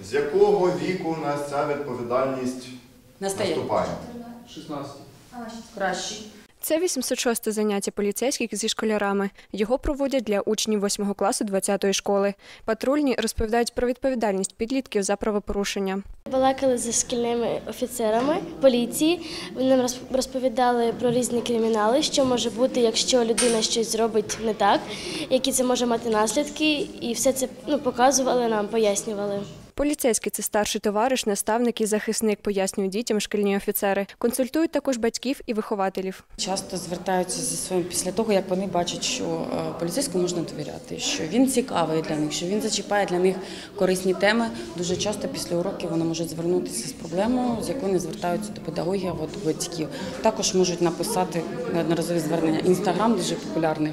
З якого віку у нас ця відповідальність наступає? 16. Краще. Це 806-те заняття поліцейських зі школярами. Його проводять для учнів 8 класу 20-ї школи. Патрульні розповідають про відповідальність підлітків за правопорушення. Балакали зі шкільними офіцерами поліції. Вони нам розповідали про різні кримінали, що може бути, якщо людина щось зробить не так, які це може мати наслідки. І все це показували нам, пояснювали. Поліцейський – це старший товариш, наставник і захисник, пояснюють дітям шкільні офіцери. Консультують також батьків і вихователів. Часто звертаються зі своїм після того, як вони бачать, що поліцейському можна довіряти, що він цікавий для них, що він зачіпає для них корисні теми. Дуже часто після уроків вони можуть звернутися з проблемою, з якою не звертаються до педагогів або до батьків. Також можуть написати неодноразові звернення. Інстаграм дуже популярний,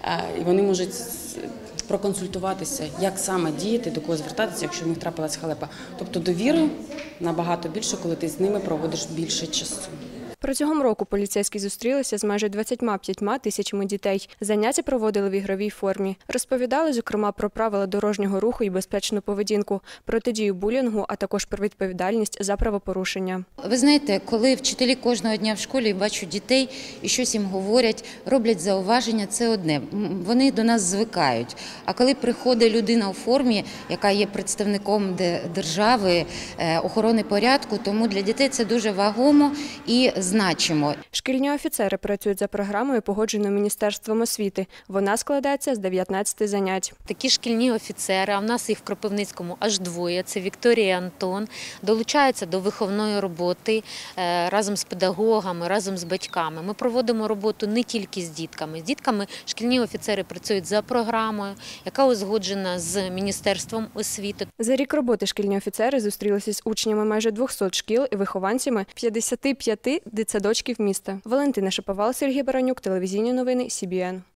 і вони можуть проконсультуватися, як саме діяти, до кого звертатися, якщо в них трапилась халепа. Тобто довіри набагато більше, коли ти з ними проводиш більше часу. Протягом року поліцейські зустрілися з майже 25 тисячами дітей. Заняття проводили в ігровій формі. Розповідали, зокрема, про правила дорожнього руху і безпечну поведінку, протидію булінгу, а також про відповідальність за правопорушення. Ви знаєте, коли вчителі кожного дня в школі бачать дітей і щось їм говорять, роблять зауваження, це одне. Вони до нас звикають. А коли приходить людина у формі, яка є представником держави, охорони порядку, тому для дітей це дуже вагомо і значимо. Шкільні офіцери працюють за програмою, погодженою Міністерством освіти. Вона складається з 19 занять. Такі шкільні офіцери, а в нас їх в Кропивницькому аж двоє, це Вікторія і Антон, долучаються до виховної роботи разом з педагогами, разом з батьками. Ми проводимо роботу не тільки з дітками. З дітками шкільні офіцери працюють за програмою, яка узгоджена з Міністерством освіти. За рік роботи шкільні офіцери зустрілися з учнями майже 200 шкіл і вихованцями 55 дитсадочків міста. Валентина Шаповал, Сергій Баранюк, телевізійні новини СІБІН.